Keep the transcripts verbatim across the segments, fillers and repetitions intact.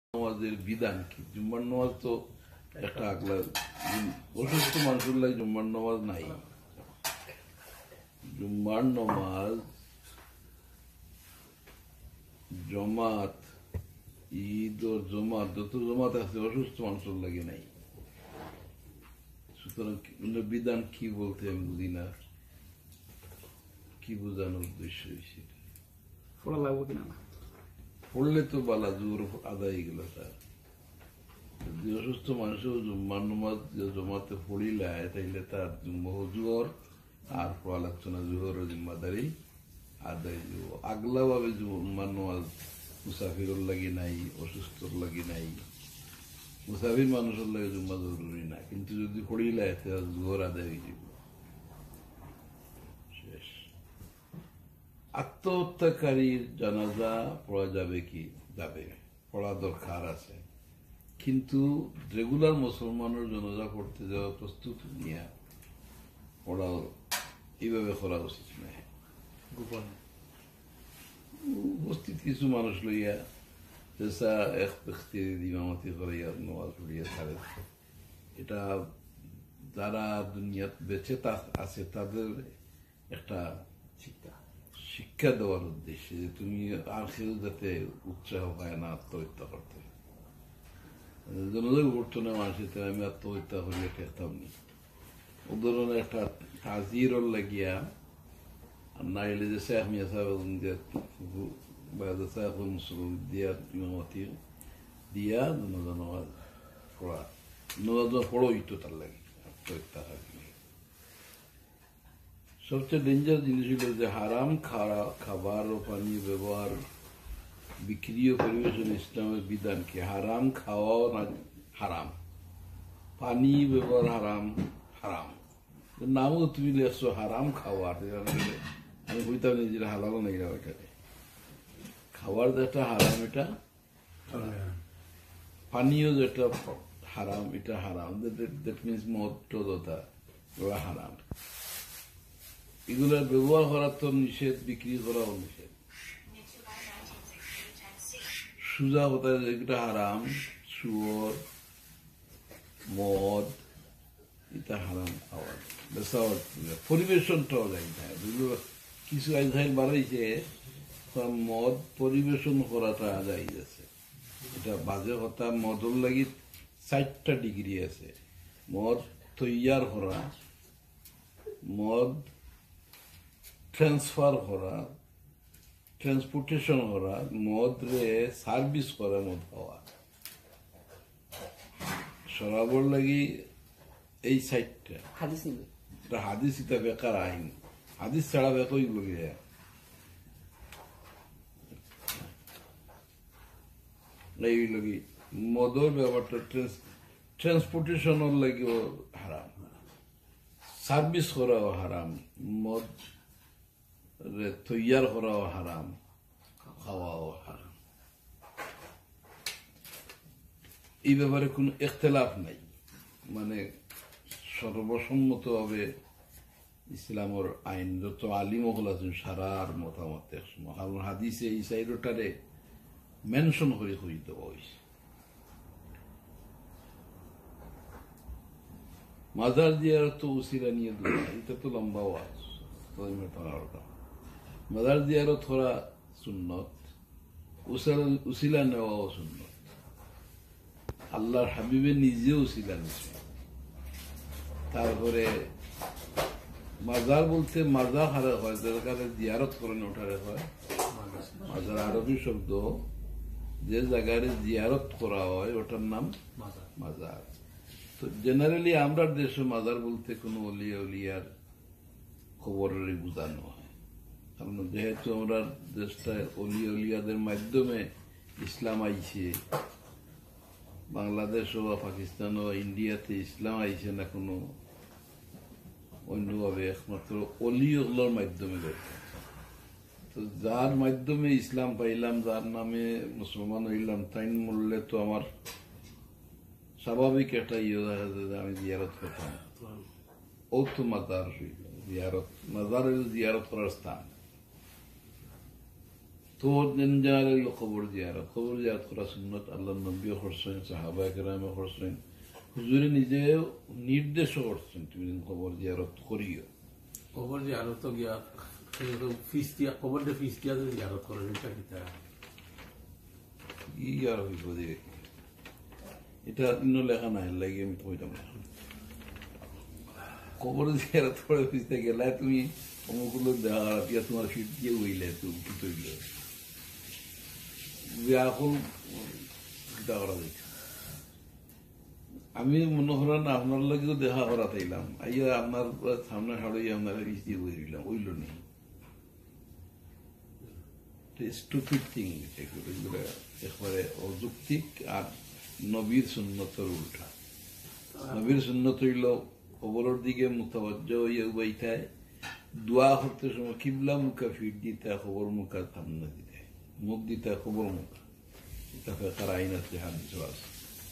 নামাজের বিধান কি? জুম্মার নামাজ তো একটা আগলা অসুস্থ মানুষের লাগে জুম্মার নামাজ নাই। জুম্মার নামাজ জমাত ঈদ ও জমাত যত জমাত আছে অসুস্থ মানুষের লাগে নাই। সুতরাং বিধান কি বলতে আমি বুঝি না, কি বোঝানোর উদ্দেশ্য সেটা পড়া লাগবে কিনা না পড়লে তো বালা জোর আদায় গেল। তার যদি অসুস্থ মানুষও জুম্মার নামাজ জমাতে পড়িলায় তাইলে তার জুহর আর আলোচনা জুহরের জিম্মাদারি আদায় যাব। আগলা ভাবে জুম্মার নামাজ মুসাফিরের লাগি নাই, অসুস্থর লাগি নাই। মুসাফির মানুষের লাগে জুম্মা জরুরি না, কিন্তু যদি পড়িলায় তার জুহর আদায় হয়ে যাব। শেষ। আত্মহত্যাকারীর জানাজা পড়া যাবে কি? যাবে, পড়া দরকার আছে, কিন্তু রেগুলার মুসলমানের জানাজা পড়তে যাওয়া প্রস্তুতি নিয়ে পড়া এইভাবে করা উচিত নয়। উপস্থিত কিছু মানুষ লইয়া যেসা এক ব্যক্তি ইমামতি করাইয়া নামাজ পড়িয়া ছাড়ে, এটা যারা দুনিয়াত বেঁচে আছে তাদের একটা শিক্ষা শিক্ষা দেওয়ার উদ্দেশ্যে যে তুমি আর কেউ যাতে উৎসাহ পায় না আত্মহত্যা করতে। জনযোগ করতো না মানুষের আমি আত্মহত্যা করিয়া ঠেকতাম না, ও ধরনের একটা তাজির লাগিয়া না এলে যে শেখ মিয়া সাহেব দিয়া ইমামতি দিয়া নজনাজ পড়া নজনা পড়ো ইতো তার লাগে আত্মহত্যা হয়। সবচেয়ে ডেঞ্জার জিনিস হল যে হারাম খাওয়া খাবার ও পানীয় ব্যবহার বিক্রি ও পরিবেশন ইসলামের বিধান কি? হারাম খাওয়াও হারাম, পানি ব্যবহার হারাম হারাম নামও তুমি লেখছো হারাম খাওয়ার। আমি বইতাম নিজের হালাল নেই ওইটাকে খাবার যেটা হারাম, এটা পানীয় যেটা হারাম এটা হারাম। দ্যাট মিনস মদ টদতা ওরা হারাম। এগুলোর ব্যবহার করার তো নিষেধ, বিক্রি করাও নিষেধ। সুজা হতা যেটা হারাম, শুয়োর মদ এটা হারাম খাওয়ার। পরিবেশনটাও যাই না, কিছু আইন বাড়াইছে মদ পরিবেশন করাটা যাই আছে, এটা বাজে কথা। মদর লাগি ষাটটা ডিগ্রি আছে। মদ তৈয়ার করা, মদ ট্রান্সফার করা, ট্রান্সপোর্টেশন করা, মদ রে সার্ভিস করা, মদ খাওয়া, সরাবর লাগি এই সাইটটা হাদিস ইটা বেকার আইন। হাদিস ছাড়া বেকই বলি এই লাগি মদর ব্যাপারটা ট্রান্সপোর্টেশনের লাগিও হারাম, সার্ভিস করাও হারাম, মদ তৈয়ার করাও হারাম, খাওয়াও হারাম। এই ব্যাপারে কোন ইখতিলাফ নাই, মানে সর্বসম্মত ভাবে ইসলামের আইন যত আলিম হল আছেন সারার মতামত একসময়। কারণ হাদিসে এই সাইডটারে মেনশন করে হয়ে দেওয়া হয়েছে। মাজার জিয়ারত তো উসিলা নিয়ে দেওয়া, এটা তো লম্বা ওয়াজ। মাজার জিয়ারত করা সুন্নত, উসিলা নেওয়াও সুন্নত। আল্লাহর হাবিবে নিজে উসিলা নিচ্ছে। তারপরে মাজার বলতে মাজার হারে হয় যেখানে জিয়ারত করে ওঠারে হয় মাজার। আরবি শব্দ যে জায়গায় জিয়ারত করা হয় ওটার নাম মাজার। তো জেনারেলি আমরা দেশে মাজার বলতে কোন অলিয়া উলিয়ার খবরের বোঝানো হয়, কারণ যেহেতু আমরা দেশটা অলিয়া উলিয়াদের মাধ্যমে ইসলাম আইছে। বাংলাদেশ বা পাকিস্তান ও ইন্ডিয়াতে ইসলাম আইছে না কোনো অন্যভাবে, একমাত্র অলিগুলোর মাধ্যমে। তো যার মাধ্যমে ইসলাম পাইলাম, যার নামে মুসলমান হইলাম, তাই মূল্যে তো আমার স্বাভাবিক একটা ইয়ে দেখা যায় যে আমি জিয়ারত করতাম। ও তো মাজার হইল জিয়ারত, মাজার হইল জিয়ারত করার স্থান। তো জেনজারে খবর জিয়ারত খবর জিয়ারত করা সুন্নত আল্লাহ নবী করছেন সাহাবায়ে কেরামে করছেন হুজুরে নিজে নির্দেশ করছেন তুমি খবর জিয়ারত করিও খবর জিয়ারত গিয়া ফিস দিয়া খবর দিয়ে ফিস দিয়া জিয়ারত করেন এটা কিতা ই আর হইব দিয়ে এটা অন্য লেখা নাই লাগে আমি কইতাম না খবর জিয়ারত করে ফিসতে গেলে তুমি অমুকগুলো দেখা পিয়া তোমার ফিট দিয়ে হইলে তুমি কি তৈরি এখন কিতা করা যায় আমি মনে করেন আপনার লগেও দেখা করা তাইলাম আইয়া আপনার সামনে হাড়ই আপনার ফিস দিয়ে বই দিলাম ওইল নেই স্টুপিড থিং একবারে অযৌক্তিক আর নবীর সুন্নতের উল্টা নবীর সুন্নত হইল খবরের দিকে মুতাবজ্জ হইয়া উবাইতায় দোয়া করতে সময় কিবলা মুখা ফিট দিতে খবর মুখা সামনে দিতে মুখ দিতে খবর মুখ এটা ফেকার আইন আছে হাদিস আছে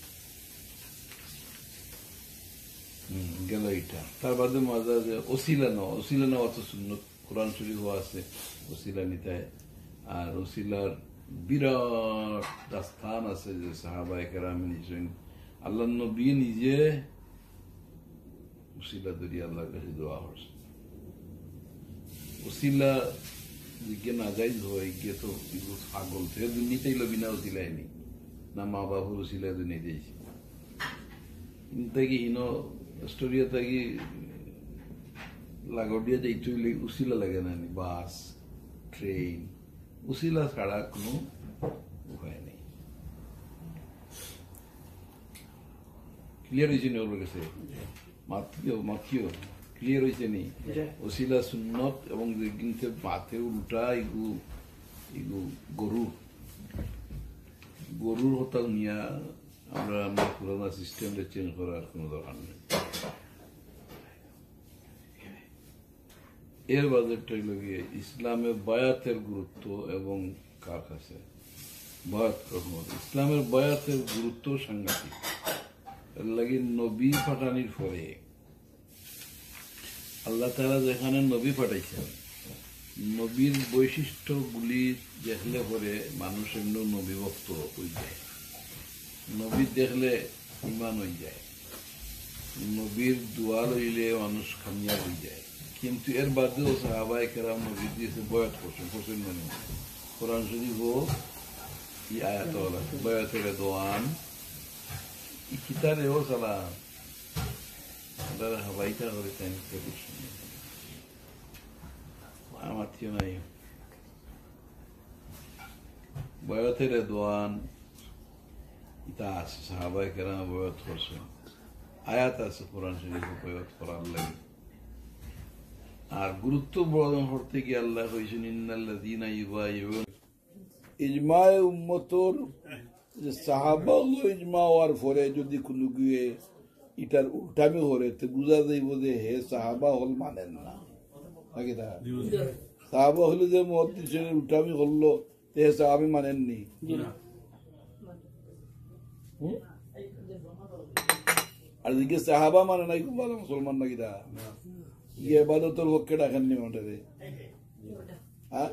হম গেল এটা তার বাদে মজা যে ওসিলা নেওয়া ওসিলা নেওয়া তো সুন্নত কোরআন শরীফ আছে ওসিলা নিতে আর ওসিলার বিরাট স্থান আছে যে সাহাবায়ে কেরাম নিছেন আল্লাহ নবী নিজে ওসিলা ধরি আল্লাহর কাছে দোয়া করছে ওসিলা যে না যাই হয় গিয়ে তো পাগল থেকে দুনিয়াতেই বিনা ওসিলাই নেই না মা বাবুর ওসিলা দুনিয়া দিয়েছি তাকে হিনো স্টোরিয়া তাকে লাগড়িয়া যাইতে উসিলা লাগে না বাস ট্রেন উসিলা ছাড়া কোনো উপায় নেই ক্লিয়ার হয়েছে নি ওর কাছে মাতিও মাতিও ক্লিয়ার হয়েছে নি ওসিলা সুন্নত এবং কিন্তু মাথে উল্টা ইগু ইগু গরু গরুর হতা নিয়া আমরা আমার পুরানা সিস্টেমটা চেঞ্জ করার কোনো দরকার নেই এর বাজেটটা হইল গিয়ে ইসলামের বায়াতের গুরুত্ব এবং কার কাছে বয়াত রহমত ইসলামের বয়াতের গুরুত্ব সাংঘাতিক এর লাগে নবী পাঠানির পরে আল্লাহ তাআলা যেখানে নবী পাঠাইছেন নবীর বৈশিষ্ট্যগুলি দেখলে পরে মানুষ এমনি নবী ভক্ত হয়ে যায় নবী দেখলে ইমান হয়ে যায় নবীর দোয়া লইলে মানুষ কামিয়াব হয়ে যায় কিন্তু এর বাদেও সাহাবায়ে কেরাম নবী দিয়েছে বয়াত করছেন করছেন মানে কোরআন শরীফ ও ই আয়াত হলো বয়াতের দোয়ান ই কিতারেও সালাম আপনারা হাবাইটা করে তাই করছেন আমার থিও নাই বয়াতের দোয়ান ইতা আছে সাহাবায়ে কেরাম বয়াত করছেন আয়াত আছে কোরআন শরীফ বয়াত করার লাগে আর গুরুত্ব বর্ণনা করতে গিয়ে আল্লাহ কইছেন ইন্নাল্লাযীনা ইউবাইউন ইজমায়ে উম্মতর যে সাহাবা হলো ইজমা হওয়ার পরে যদি কোনো গিয়ে এটার উল্টামি করে তো বুঝা যাইব যে হে সাহাবা হল মানেন না নাকি তা সাহাবা হলে যে মুহাদ্দিসের উল্টামি করলো তে হে সাহাবি মানেননি আর দিকে সাহাবা মানে নাই খুব ভালো মুসলমান নাকি তা ইয়ে ইবাদতের পক্ষে ডাকেননি মাঠে হ্যাঁ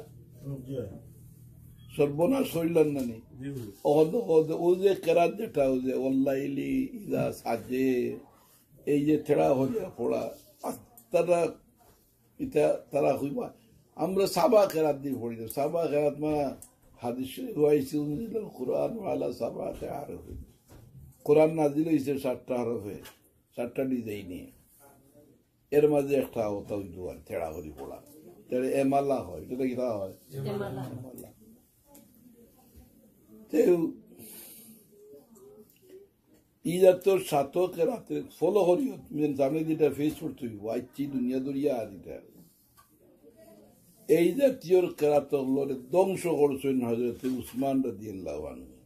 সর্বনাশ হইলেন না নি ও যে কেরাত যেটা ও যে অল্লাইলি ইদা সাজে এই যে ঠেড়া হইয়া পড়া তারা এটা তারা হইবা আমরা সাবা কেরাত দিয়ে পড়ি সাবা কেরাত মা হাদিস হইছে কোরআন ওয়ালা সাবা আরফ কোরআন নাজিল হইছে ষাটটা হরফে ষাটটা ডিজাইন নিয়ে এর মাঝে একটা ওটা দুয়ার ঠেড়া হরি পড়া তাহলে এমাল্লা হয় এটা কি হয় এমাল্লা ই জাতর সাতক রাতে ফলো করিও জানে যেটা ফেস করতে হইব আইচি দুনিয়া দরিয়া আদিটা এই জাতীয় কেরাতক লড়ে ধ্বংস করছেন হজরত উসমান রাদিয়াল্লাহু আনহু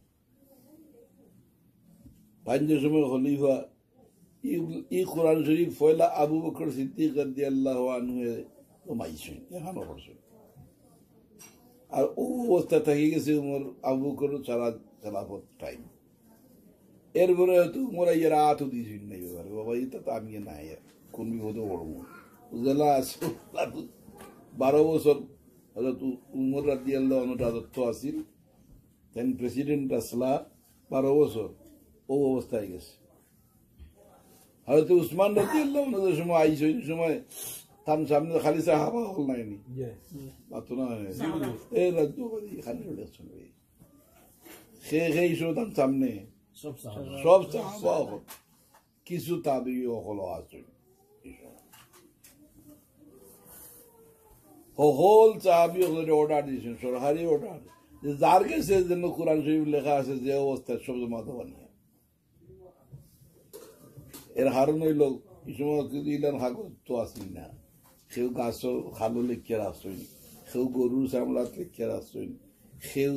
পাঁচের সময় খলিফা ই কোরআন শরীফ পয়লা আবু বকর সিদ্দিক রাদিয়াল্লাহু আনহু মাইছেন এখানে করছেন আর ও অবস্থা থেকে গেছে উমর আবু বকর সারা খেলাফত টাইম এরপরে হয়তো উমর আইয়ার আতও দিয়েছেন নাই ব্যাপারে বাবা এটা তো আমি নাই কোন বিপদে পড়বো জেলা আছে বারো বছর হযরত উমর রাদিয়াল্লাহু আনহু রাজত্ব আছিল, তেন প্রেসিডেন্ট আসলা বারো বছর ও অবস্থায় গেছে। হয়তো উসমান রাদিয়াল্লাহু আনহুর সময় আইস ওই সময় তার সামনে খালি সাহাবা হল নাইনি মাত্র না এই রাজ্যবাদী খালি শুনবে সে সেই সময় তার সামনে সব সাহাবা হল, কিছু তাবি হল আছে সকল সাহাবি হলের অর্ডার দিয়েছেন, সরকারি অর্ডার, যে যার কাছে যেন কোরআন শরীফ লেখা আছে যে অবস্থায় সব জমা দেওয়া নিয়ে। এর হারণ হইল এই সময় কিন্তু ইলান কাগজ তো আসেন না, সেও গাছ খালো লিখিয়ে রাখছেন, সেও গরুর চামড়াত লিখিয়ে রাখছেন, সেও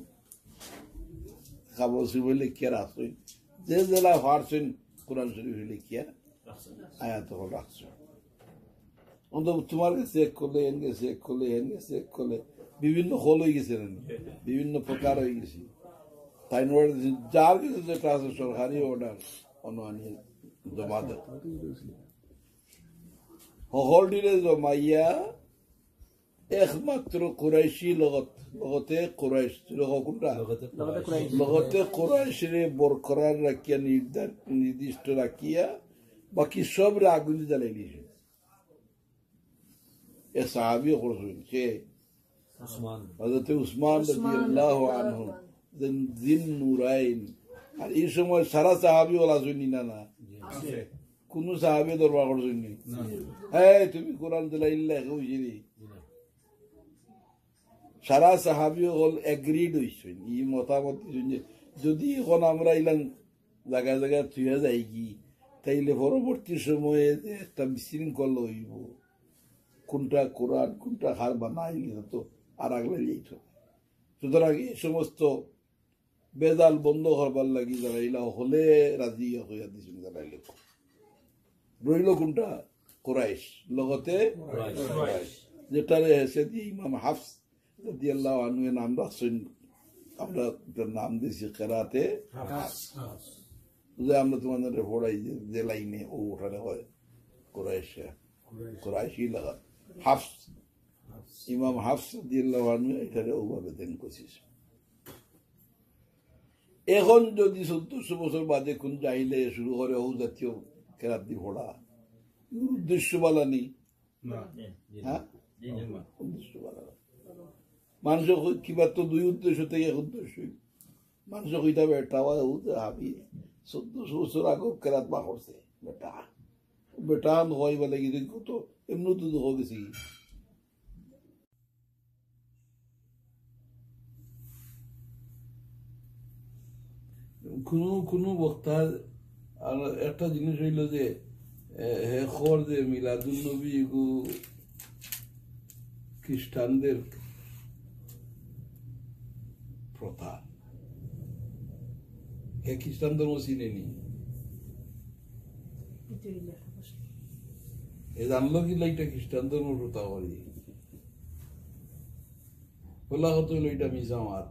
খাবার শরীফ লিখিয়ে রাখছেন, যে জেলা পারছেন কোরআন শরীফ লিখিয়া আয়াত রাখছেন। অন্তত তোমার কাছে এক করলে এন গেছে, এক করলে এন গেছে, এক করলে বিভিন্ন হল হয়ে গেছে, বিভিন্ন প্রকার হয়ে গেছে। তাই যার কাছে যেটা আছে সরকারি অর্ডার অনুয়ানি জমা দেয়, সকলটিরে জমাইয়া একমাত্র কুরাইশি লগত লগতে কুরাইশ কোনটা লগতে কুরাইশরে বরকরার রাখিয়া নির্দিষ্ট রাখিয়া বাকি সব আগুন জ্বালাই দিয়েছে। এক সাহাবি করছেন কে হযরত উসমান রাদিয়াল্লাহু আনহু জিন নুরাইন। আর এই সময় সারা সাহাবি ওলা শুনি না না কোন সাহাবি দরবার করছেন নি, হ্যাঁ তুমি কোরআন দিলাইল্লা বুঝিনি, সারা সাহাবি হল এগ্রিড হইছেন এই মতামত যে যদি এখন আমরা ইলান জায়গায় জায়গায় থুয়া যাই কি, তাইলে পরবর্তী সময়ে একটা বিশৃঙ্খল হইব, কোনটা কোরআন কোনটা হার বানাই তো আর আগলে যেত। সুতরাং এই সমস্ত বেজাল বন্ধ করবার লাগি যারা ইলা হলে রাজি হইয়া দিয়েছেন, যারা লোক রইল কোনটা কুরাইশ লগতে যেটারে হেসে দিয়ে ইমাম হাফস রাদিয়াল্লাহু আনহু নাম রাখছেন, আমরা নাম দিয়েছি কেরাতে যে আমরা তোমাদের পড়াই যে লাইনে ও ওঠানে হয় কুরাইশ কুরাইশি লাগা হাফস ইমাম হাফস রাদিয়াল্লাহু আনহু এটারে ওভাবে দেন করছিস। এখন যদি চোদ্দশো বছর বাদে কোন চাইলে শুরু করে ও জাতীয় কেরাত দি পড়া উদ্দেশ্য বালা নেই, হ্যাঁ উদ্দেশ্য বালা মানুষ কিবা তো দুই উদ্দেশ্য থেকে এক উদ্দেশ্য মানুষ কইতা বেটা হাবি চোদ্দশো বছর আগর কেরাত বা করছে বেটা বেটা হয় বলে কি তো এমনি তো দুঃখ গেছি। কোনো কোনো বক্তার আর একটা জিনিস হইল যে হে খবর যে মিলাদুল নবী গু খ্রিস্টানদের প্রথা, হে খ্রিস্টান ধর্ম চিনেনি, এ জানলো কি লাইটা খ্রিস্টান ধর্ম প্রথা করি বলা হতো এটা মিজামাত।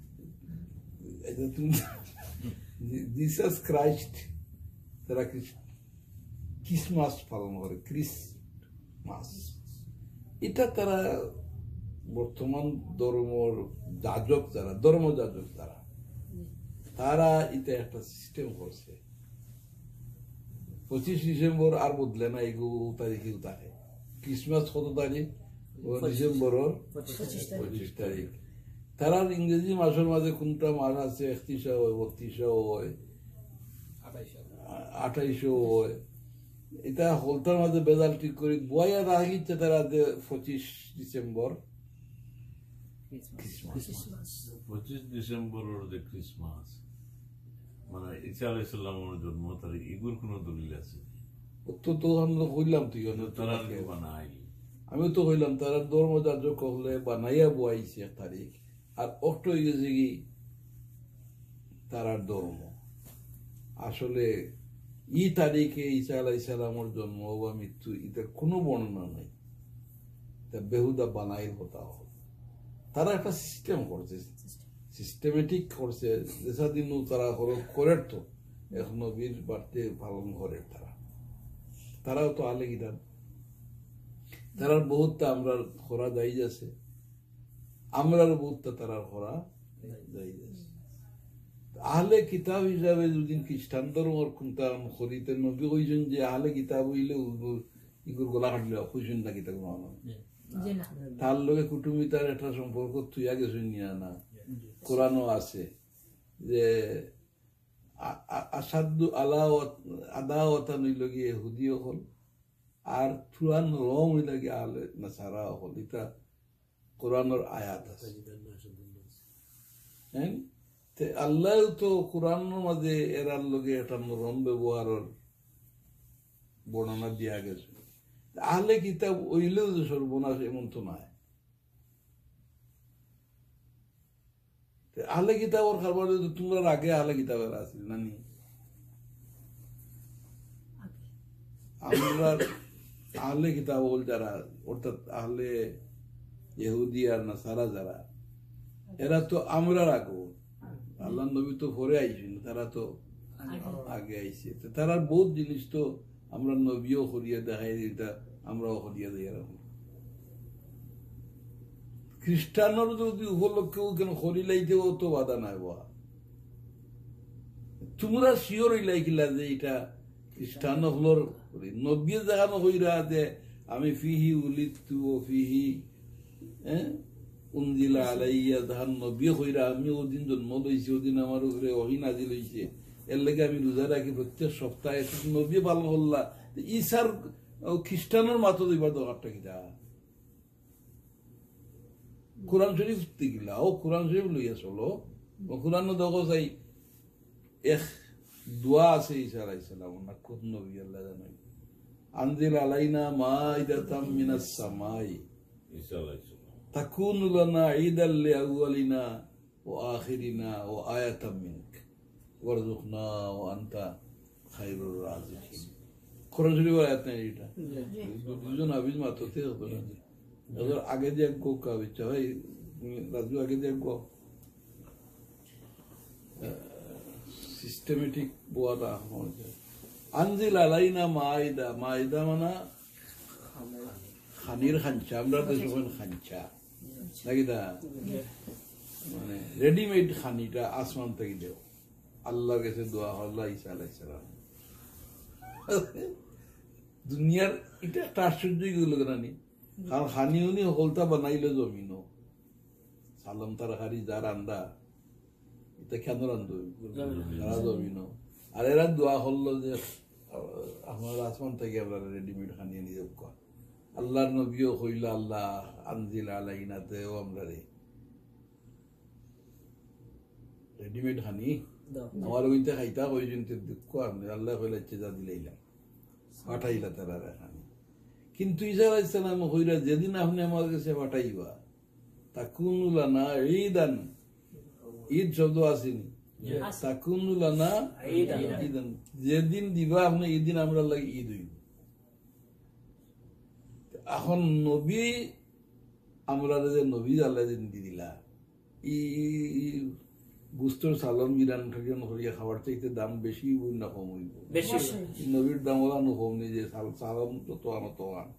তুমি জিসাস ক্রাইস্ট তারা ক্রিসমাস পালন করে, ক্রিসমাস এটা তারা বর্তমান ধর্মর যাজক যারা ধর্ম যাজক তারা তারা এটা একটা সিস্টেম করছে। পঁচিশ ডিসেম্বর আর বদলে না এগু তারিখে থাকে, ক্রিসমাস কত তারিখ ডিসেম্বরের পঁচিশ তারিখ। তারা ইংরেজি মাসের মাঝে কোনটা মাস আছে একত্রিশা হয় বত্রিশা হয় আঠাইশো হয়, এটা হলতার মাঝে বেজাল ঠিক করি বয়া রাখিচ্ছে তারা পঁচিশ ডিসেম্বর পঁচিশ ডিসেম্বরের যে ক্রিসমাস মানে ঈসা আলাইহিস সালামের জন্ম তারিখ এগুলোর কোন দলিল আছে? তো তো আমরা কইলাম তুই তারা বানাই আমি তো কইলাম তারা ধর্ম যাজক হলে বানাইয়া বয়াইছে এক তারিখ আর অক্ট হয়ে গেছে কি তারার ধর্ম। আসলে ই তারিখে ঈসা আলাইহিস সালামের জন্ম বা মৃত্যু এটার কোনো বর্ণনা নাই, তা বেহুদা বানাই কথা হল। তারা একটা সিস্টেম করছে, সিস্টেমেটিক করছে, যেসা দিন তারা করে তো এখন নবীর বার্থডে পালন করে তারা, তারাও তো আলে গিরান তারার বহুত আমরা করা যাই যাচ্ছে আমরার বোধটা তারা করা যাই আহলে কিতাব হিসাবে যদি খ্রিস্টান ধর্মর কোনটা খরিতে নবী কইছেন যে আহলে কিতাব হইলে ইগুর গলা কাটলে খুঁজছেন না কিতাব তার লগে কুটুমিতার একটা সম্পর্ক তুইয়া গেছেন নিয়া না কোরআনও আছে যে আসাদু আলাহ আদাওয়াতা নইল গিয়ে হুদিও হল আর চূড়ান রং হইল গিয়ে আহলে নাসারা হল এটা কোরআনের আয়াত আছে হ্যাঁ আল্লাহ তো কোরআনের মাঝে এরার লগে একটা রং ব্যবহারের বর্ণনা দিয়া গেছে আহলে কিতাব ওইলেও যে সর্বনাশ এমন তো নয় আহলে কিতাবর খাবার তোমরা আগে আহলে কিতাবের আসিল নানি আমরা আহলে কিতাব যারা অর্থাৎ আহলে ইহুদি আর নাসারা যারা এরা তো আমরা রাখবো আল্লাহ নবী তো পরে আইসেন তারা তো আগে আইসে তারা বহুত জিনিস তো আমরা নবীও করিয়া দেখাই এটা আমরাও করিয়া দিই এরকম খ্রিস্টানের যদি উপলক্ষেও কেন করিলাইতেও তো বাধা নাই বা তোমরা শিওর হইলাইকিলা যে এটা খ্রিস্টান হলর নবী দেখানো হইরা যে আমি ফিহি উলিতু ও ফিহি উনজিলা আলাইয়া ধান নবী হইরা আমি ওদিন জন্ম লইছি ওদিন আমার উপরে ওহি নাজিল হইছে এর লেগে আমি রোজা রাখি প্রত্যেক সপ্তাহে নবী পালন করলা ঈসার খ্রিস্টানের মাথা দিবার দরকারটা কিটা কোরআন শরীফ গিলা ও কোরআন শরীফ লইয়া চলো কোরআন দেখো চাই এক দোয়া আছে ঈসা আলাইহিস সালাম না কোন নবী আল্লাহ জানেন আনজিল আলাইনা মাইদাতাম মিনাস সামাই ঈসা আলাইহিস সালাম তাকুনু লানা ঈদাল লিআউয়ালিনা ওয়া আখিরিনা ওয়া আয়াতাম মিনক ওয়ারযুকনা ওয়া আনতা খায়রুর রাযিকিন কোরআন শরীফের আয়াত নাই এটা দুজন হাফিজ মাত্র তে হবে না এবার আগে যে গো কাবিচ্ছা ভাই রাজু আগে যে গো সিস্টেমেটিক বোয়াটা হচ্ছে আনজিল আলাইনা মাইদা মাইদা মানে খানির খাঞ্চা আমরা তো সবাই খাঞ্চা নাকি দা মানে রেডিমেড খানিটা আসমান থেকে দেও আল্লাহর কাছে দোয়া আল্লাহ ঈসা আলাইহিস সালাম দুনিয়ার এটা একটা আশ্চর্য গুলো জানি কারণ খানি উনি হলতা বানাইলে জমিনও সালাম তার হারি যার আন্দা এটা কেন রান্ধ যারা জমিনও আর এরা দোয়া হলো যে আমার আসমান থেকে আমরা রেডিমেড খানিয়ে নিয়ে যাবো আল্লাহর নবীও হইল আল্লাহ আনজিল আলাইনাতেও আমরা রে রেডিমেড খানি আমার ওইটা খাইতা ওই জন্য দুঃখ আমি আল্লাহ হইলে চেজা দিলাইলাম পাঠাইলা তারা খানি কিন্তু ঈসা আলাইহিস সালাম হইরা যেদিন আপনি আমার কাছে পাঠাইবা তাকুনু লানা ঈদান ঈদ শব্দ আসেনি তাকুনু লানা ঈদান যেদিন দিবা আপনি এই দিন আমরা লাগি ঈদ হইব এখন নবী আমরা যে নবী আল্লাহ দিন দি দিলা ই গুস্তর সালন বিরান ঠাকিয়ান হরিয়া খাবার চাইতে দাম বেশি না কম হইব নবীর দাম ওলা কম নেই যে সালন তো তো আনো তো আন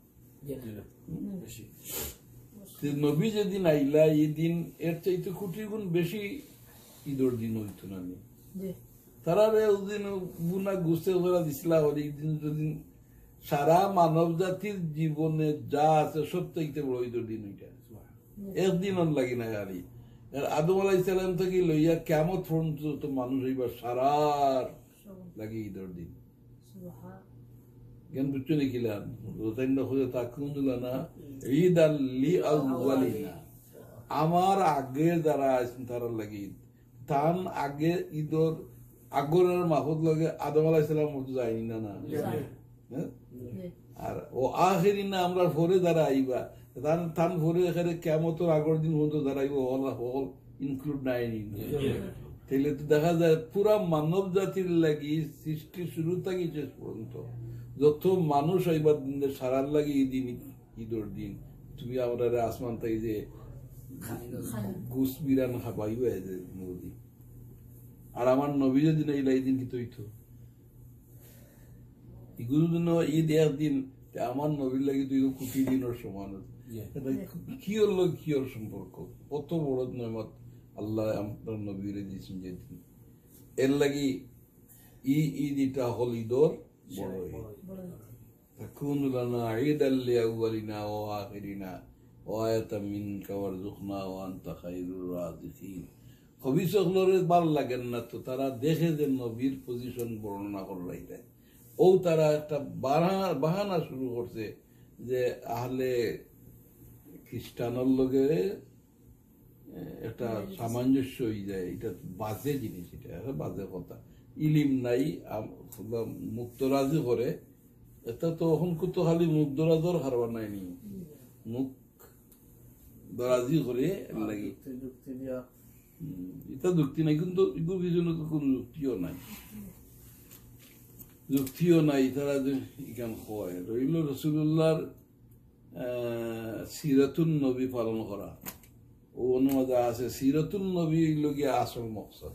নবী যেদিন আইলা এই দিন এর চাইতে কোটি গুণ বেশি ঈদর দিন হইতো না তারা ওদিন বুনা গুস্তে ওরা দিছিলা হরি দিন যদি সারা মানব জাতির জীবনে যা আছে সব চাইতে বড় ঈদর দিন ওইটা একদিন লাগি না গাড়ি আদম আলাইহিস সালাম থেকে লইয়া কিয়ামত পর্যন্ত মানুষ হইবার সারার লাগি ঈদর দিন জ্ঞান বুঝছো নাকিলাম রোজাইন খুঁজে তাকুন্দুলানা ঈদ আল্লি আউয়ালিনা আমার আগের যারা আছেন তারা লাগি তান আগে ঈদর আগরের মাহফুজ লগে আদম আলাইহিস সালাম মতো যায়নি না না আর ও আখিরিনা আমরা পরে যারা আইবা তান তান পরে এখানে কিয়ামতের আগের দিন পর্যন্ত যারা আইবা হল হল ইনক্লুড নাইনি তাহলে তো দেখা যায় পুরা মানব জাতির লাগি সৃষ্টি শুরু থেকে শেষ পর্যন্ত যত মানুষ হইবার দিন সারার লাগে এই দিন ঈদর দিন তুমি আমরা আসমান থেকে যে গুস বিরান খাবাইব নদী আর আমার নবী যদি না এই দিন কি তৈতো এগুলো জন্য ঈদ একদিন আমার নবীর লাগে তুই কোটি দিনের সমান এটা কি হলো কি ওর সম্পর্ক, কত বড় নেমত আল্লাহ আপনার নবীরে দিয়েছেন যেদিন। এর লাগি ই ঈদ এটা হল ঈদর বড় ঈদ। তাকুনু লানা ঈদাল লিআউয়ালিনা ওয়া আখিরিনা ওয়া আয়াতাম মিনকা ওয়ারযুকনা ওয়া আনতা খায়রুর রাযিকিন। কবি সকলরে ভাল লাগেন না তো তারা দেখে যে নবীর পজিশন বর্ণনা করলাই দেয়, ও তারা একটা বাহানা শুরু করছে যে আহলে খ্রিস্টানের লগে একটা সামঞ্জস্য হয়ে যায়, এটা বাজে জিনিস, এটা একটা বাজে কথা, ইলিম নাই মুক্তরাজি করে, এটা তো এখন তো খালি মুখ দরাজর হারবা নাই নি, মুখ দরাজি করে লাগি এটা যুক্তি নাই, কিন্তু এগুলোর পিছনে তো কোন যুক্তিও নাই, যুক্তিও নাই। তারা যে ইকান হয় রইল রসুল্লাহর সিরাতুন নবী পালন করা, ও অনুবাদে আছে সিরাতুন নবী লগিয়া আসল মকসদ।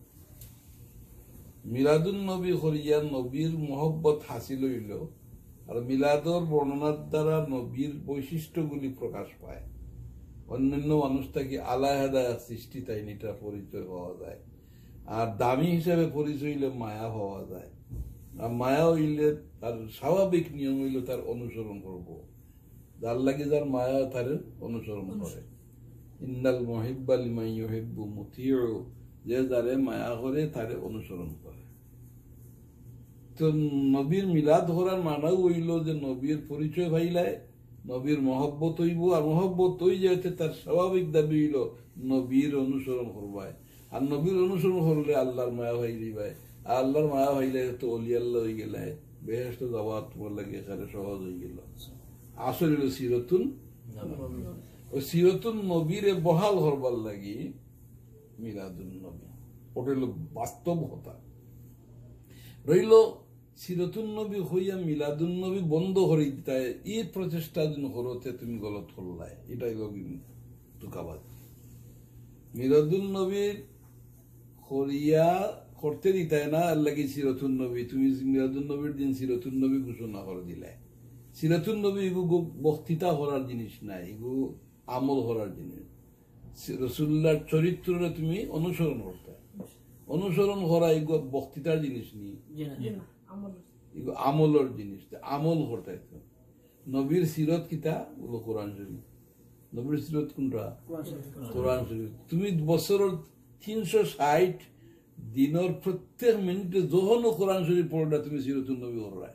মিলাদুন নবী হরিয়া নবীর মহব্বত হাসিল হইল, আর মিলাদর বর্ণনার দ্বারা নবীর বৈশিষ্ট্যগুলি প্রকাশ পায়, অন্যান্য মানুষ থেকে আলাদা সৃষ্টি তাই নিটা পরিচয় পাওয়া যায়, আর দামি হিসাবে পরিচয় হইলে মায়া পাওয়া যায়, আর মায়া হইলে তার স্বাভাবিক নিয়ম হইল তার অনুসরণ করব, যার লাগে যার মায়া তার অনুসরণ করে। ইন্নাল মুহিব্বা লিমান ইউহিব্বু মুতিউ, যে যারে মায়া করে তারে অনুসরণ করে। তো নবীর মিলাদ করার মানাও হইল যে নবীর পরিচয় ভাইলায়, নবীর মহব্বত হইব, আর মহব্বত হই যেতে তার স্বাভাবিক দাবি হইল নবীর অনুসরণ করবায়, আর নবীর অনুসরণ করলে আল্লাহর মায়া ভাই দিবায়, আর আল্লাহর মায়া ভাইলে তো অলি আল্লাহ হয়ে গেলে বেহেশত যাওয়া তোমার লাগে এখানে সহজ হয়ে গেল। আসল হইল সিরতুন, ওই সিরতুন নবীরে বহাল হরবার লাগি মিলাদুন নবী, ওটা হইল বাস্তব কথা। রইল সিরতুন নবী হইয়া মিলাদুন নবী বন্ধ করে দিতে, এই প্রচেষ্টা যেন হরতে তুমি গলত করলাই, এটাই ধোকাবাজ। মিলাদুন নবীর হরিয়া করতে দিতে না, আর লাগি সিরতুন নবী, তুমি মিলাদুন নবীর দিন সিরতুন নবী ঘোষণা করে দিলে। সিরাতুন নবী এগু বক্তৃতা করার জিনিস নাই, এগু আমল করার জিনিস। রসুল্লাহর চরিত্রে তুমি অনুসরণ করতে, অনুসরণ করা এগু বক্তৃতার জিনিস নেই, এগু আমলের জিনিস, আমল করতে। নবীর সিরত কিতা বলো কোরআন শরীফ, নবীর সিরত কোনটা? কোরআন শরীফ। তুমি বছরের তিনশো ষাট দিনের প্রত্যেক মিনিটে যখনও কোরআন শরীফ পড়া তুমি সিরতুন নবী করায়,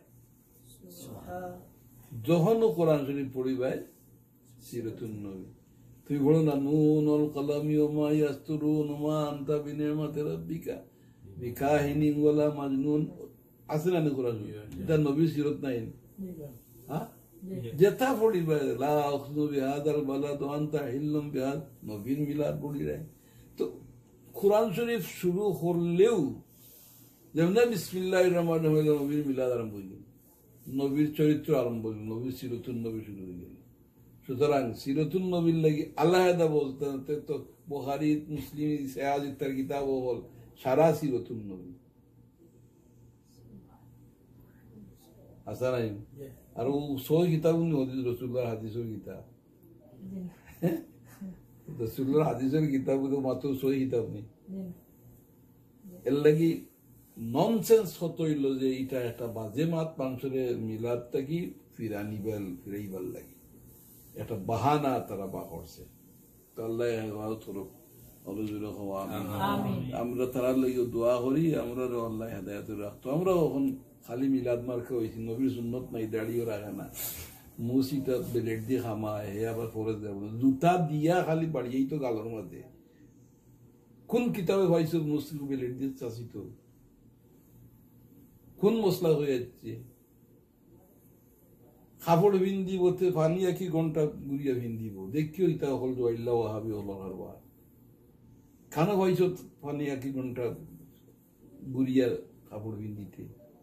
যখনও কোরআন শরীফ পড়িবাই সিরাতুন নবী। তুমি বলো না নুন আল কালামি ওমা ইয়াসতুরুন ওমা আনতা বিনিআমাতি রাব্বিকা বিকাহিনী ওয়ালা মাজনুন, আছে না কোরআন শরীফ? এটা নবীর সিরত নাই? হ্যাঁ, যেটা পড়িবাই লা আখযু বিহাদাল বালাদ ওয়া আনতা হিল্লুম বিহাদ, নবীর মিলাদ পড়িরাই। তো কোরআন শরীফ শুরু করলেও যেমন বিসমিল্লাহির রহমানির রহিম নবীর মিলাদ আরম্ভ হয়ে গেল, নবীর চরিত্র আরম্ভ হইল, নবীর সিরতুন নবী শুরু হয়ে গেল। সুতরাং সিরতুন নবীর লাগি আলাদা বলতে তো বুখারী মুসলিম সিহাহ ইত্যাদি কিতাব হল সারা সিরতুন নবী আসা নাই। আর ও সই কিতাব রসুল্লাহর হাদিসের কিতাব, রসুল্লাহর হাদিসের কিতাব মাত্র সই কিতাব নেই। এর লাগি ননসেন্স হত হইল যে এটা একটা বাজে মাত, মানুষের মিলাদটা কি ফিরানিবার ফিরাইবার লাগে একটা বাহানা তারা বা করছে। তো আল্লাহ আমরা তারা লাগিয়ে দোয়া করি, আমরা আল্লাহ হেদায়েত রাখতো। আমরা এখন খালি মিলাদ মার্কে হয়েছি, নবীর সুন্নত নাই, দাঁড়িয়েও রাখে না, মুসিটা বেলেট দিয়ে খামায়, হে আবার পরে যাব জুতা দিয়া খালি বাড়িয়েই তো গালোর মধ্যে। কোন কিতাবে পাইছো মুসলিম বেলেট দিয়ে চাষিত? কোন মশলা হয়ে যাচ্ছে? কাপড় ভিন্দিব পানি একই ঘন্টা গুড়িয়া ভিন্দিব, দেখিও ইতা হল জয়ল্লা ওহাবি হল হারবা খানা পাইছ পানি একই ঘন্টা গুড়িয়া কাপড় ভিন্দিতে।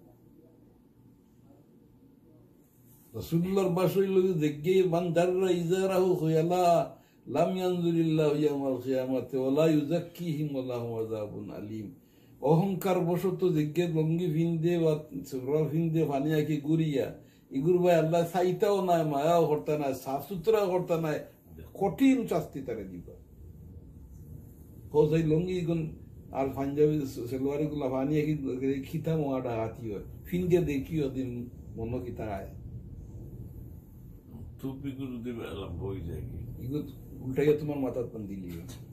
রাসূলুল্লাহর বাস হইল দেখে মান দাররা ইজারাহু খুয়ালা লাম ইয়ানজুরিল্লাহু ইয়াউমাল কিয়ামাতি ওয়া লা ইউযাক্কিহিম ওয়া লাহুম আযাবুন আলীম। অহংকার বশত জিজ্ঞে লঙ্গি ভিন্দে বা সুরা ভিন্দে পানি আঁকি গুড়িয়া ইগুর ভাই আল্লাহ চাইতাও নাই, মায়াও করতে নাই, সাফ সুতরাও করতে নাই, কঠিন শাস্তি তারা দিব। সেই লঙ্গি গুণ আর পাঞ্জাবি সেলোয়ারি গুলা বানিয়ে খিতা মোয়াটা হাতি হয়, ফিনকে দেখিও দিন মন খিতা আয় টুপিগুলো দিবে লম্বা হয়ে যায় কি ইগুলো উল্টাইয়া তোমার মাথার পান দিলি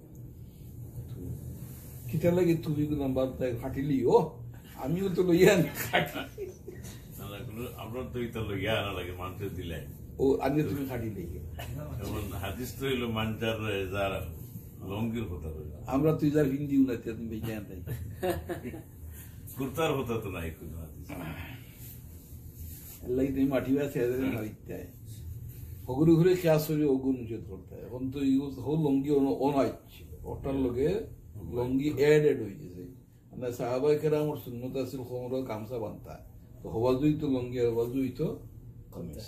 খিতা লাগে তুমি নাম্বার ফাটিলি। ও আমিও তো লইয়া খাটি, আমরা তো এটা লইয়া আনা লাগে মানুষের দিলে ও আগে তুমি খাটি লেগে। যেমন হাদিস তো হইলো মানজার যার লঙ্গির কথা হইল, আমরা তুই যার হিন্দি উনাতে তুমি বেঁচে আনতাই কুর্তার কথা তো নাই কোনো হাদিস। লাগে তুমি মাটি বা ছেড়ে দেবে না ইত্যায় হগুরি ঘুরে খেয়াস হয়ে অগুন নিষেধ করতে হয়। এখন তো ইউজ হো লঙ্গি অনাইছে ওটার লগে লঙ্গি এড এড হয়ে গেছে। মানে সাহাবাই কেরা আমার শূন্যত আছিল খমর গামছা বান্ধা, তো হবাজুই তো লঙ্গি হবাজুই তো কমিস।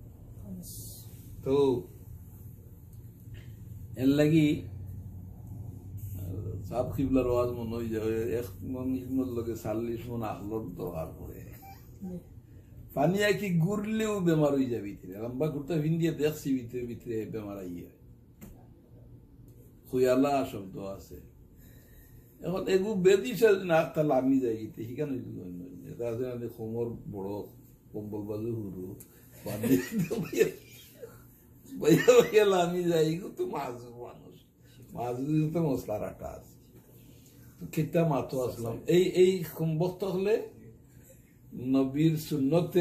তো এর লাগি সাব খিবলার আওয়াজ মনে হয়ে যাবে এক মন ইলমর লগে চাল্লিশ মন আহলর দরকার পড়ে। পানিয়া কি ঘুরলেও বেমার হয়ে যাবে ভিতরে, লম্বা ঘুরতে ভিন্দিয়ে দেখছি ভিতরে ভিতরে বেমার আইয়ে খুয়ালা শব্দ আছে। এখন এগু বেদিসা না তাহলে আমি যাই গিতে সেখানে খমর বড় কম্বল বাজু হুরু আমি যাই তো মাজু মানুষ মাজু তো মশলার আটা আছে খেতা মাতো আসলাম এই এই বক্ত হলে নবীর সুন্নতে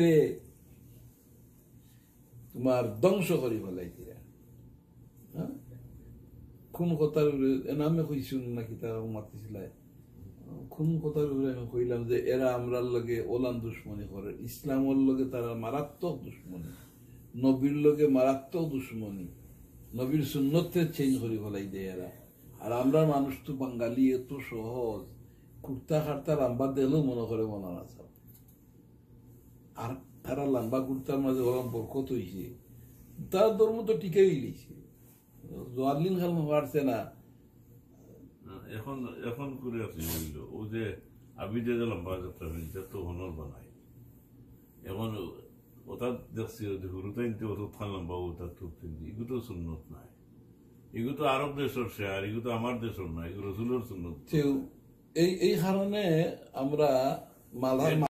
তোমার ধ্বংস করি ফেলাই দিয়া কোন কথার নামে কইছুন নাকি তারা মাতিছিল কোন কথার উপরে আমি কইলাম যে এরা আমরার লগে ওলান দুশ্মনী করে, ইসলামের লগে তারা মারাত্মক দুশ্মনী, নবীর লগে মারাত্মক দুশ্মনী, নবীর সুন্নতে চেঞ্জ করি ফেলাই দেয় এরা। আর আমরা মানুষ তো বাঙালি এত সহজ, কুর্তা খার্তা লাম্বা দিলেও মনে করে মনে আছে। আর তারা লাম্বা কুর্তার মাঝে ওরম বরকত হয়েছে, তার ধর্ম তো টিকেই লিছে, জোয়ারলিন খাল পারছে না। এখন এখন করে আছে বললো ও যে আবিদে যে লম্বা যাত্রা ফেলছে তো হনর বানায়। এখন ওটা দেখছি হুরুতাই ওষুধ খান লম্বা ওটা টুপ ফেলছি, এগুলো তো সুন্নত নাই, এগুলো তো আরব দেশের শেয়ার, এগুলো তো আমার দেশের নয়, এগুলো রসুলের সুন্নত। এই এই কারণে আমরা মালার